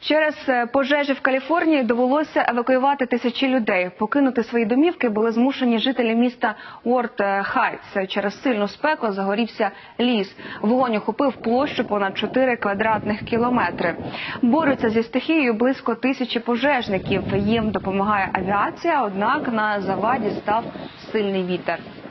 Через пожежі в Каліфорнії довелося евакуювати тисячі людей. Покинути свої домівки були змушені жителі міста Уорд-Хайтс. Через сильну спеку загорівся ліс. Вогонь охопив площу понад 4 квадратних кілометри. Борються зі стихією близько 1000 пожежників. Їм допомагає авіація, однак на заваді став сильний вітер.